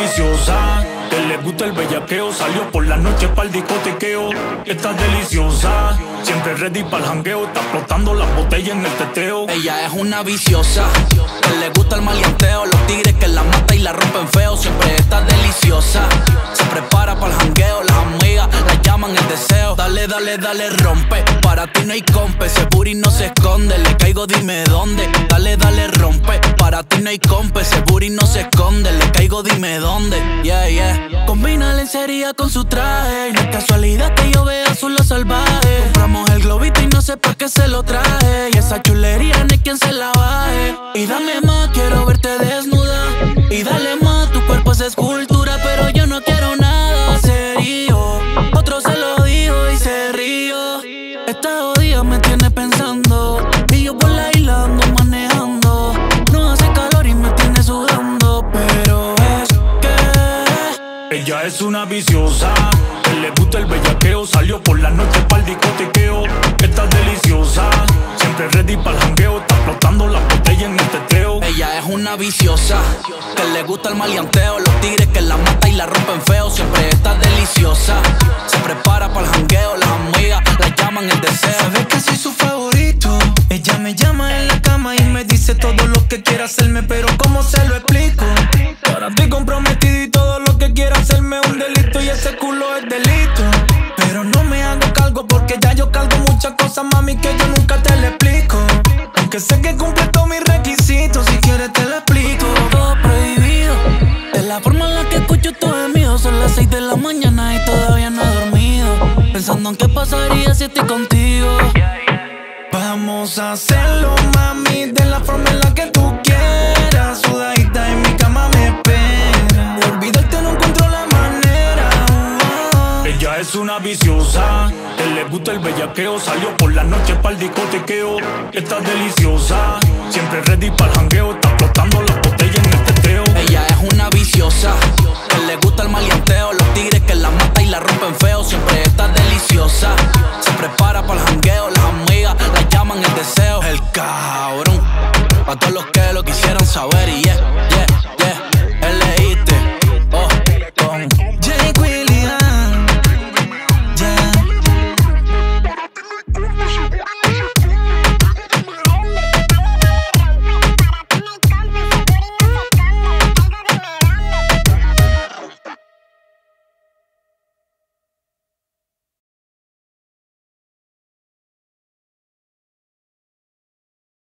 viciosa, que le gusta el bellaqueo. Salió por la noche pa'l discotequeo. Está deliciosa, siempre ready pa'l jangueo. Está explotando las botellas en el teteo. Ella es una viciosa, que le gusta el maleanteo. Los tigres que la matan y la rompen feo. Siempre está deliciosa, se prepara pa'l jangueo. Las amigas la llaman el deseo. Dale, dale, dale, rompe, para ti no hay compe. Ese booty no se esconde, le caigo dime dónde. Dale, dale, rompe, para ti no hay compe. Ese booty no se esconde, le caigo dime dónde. Yeah, yeah. Combina lencería con su traje. No es casualidad que yo vea azul lo salvaje. Compramos el globito y no sé por qué se lo traje. Y esa chulería no hay quien se la baje. Y dame más, quiero verte desnuda. Y dale más, tu cuerpo es escultura. Pero yo no quiero nada serio. Otro se lo dijo y se rió. Esta jodida me tiene pensando. Y yo por la isla ando manejando. No hace calor y me tiene sudando. Pero es que ella es una viciosa, que le gusta el bellaqueo. Salió por la noche pa'l discotequeo. Está deliciosa, siempre ready pa'l jangueo. Está explotando las botellas en el teteo. ella es una viciosa, que le gusta el maleanteo. Los tigres que la matan y la rompen feo. Siempre está deliciosa, se prepara pa'l jangueo. Las amigas la llaman el deseo. Sabe que soy su favorito. Ella me llama en la cama y me dice todo lo que quiere hacerme. Pero ¿cómo se lo explico? Ahora estoy comprometido y todo lo que quiera hacerme es un delito. Y ese culo es delito. Pero no me hago cargo porque ya yo cargo muchas cosas, mami, que yo nunca te lo explico. Aunque sé que cumple todos mis requisitos, si quieres te lo explico. Todo prohibido, de la forma en la que escucho tus gemidos. Son las 6 de la mañana y todavía no he dormido, pensando en qué pasaría si estoy contigo. Vamos a hacerlo, mami, de la forma en la que tú quieras. Sudadita en mi cama me espera. Olvidarte no encuentro la manera. Ella es una viciosa, que le gusta el bellaqueo. Salió por la noche pa'l discotequeo. Está deliciosa, siempre ready pa'l jangueo. Está explotando las botellas en el teteo. Ella es una viciosa, que le gusta el maleanteo. Los tigres que la matan y la rompen feo.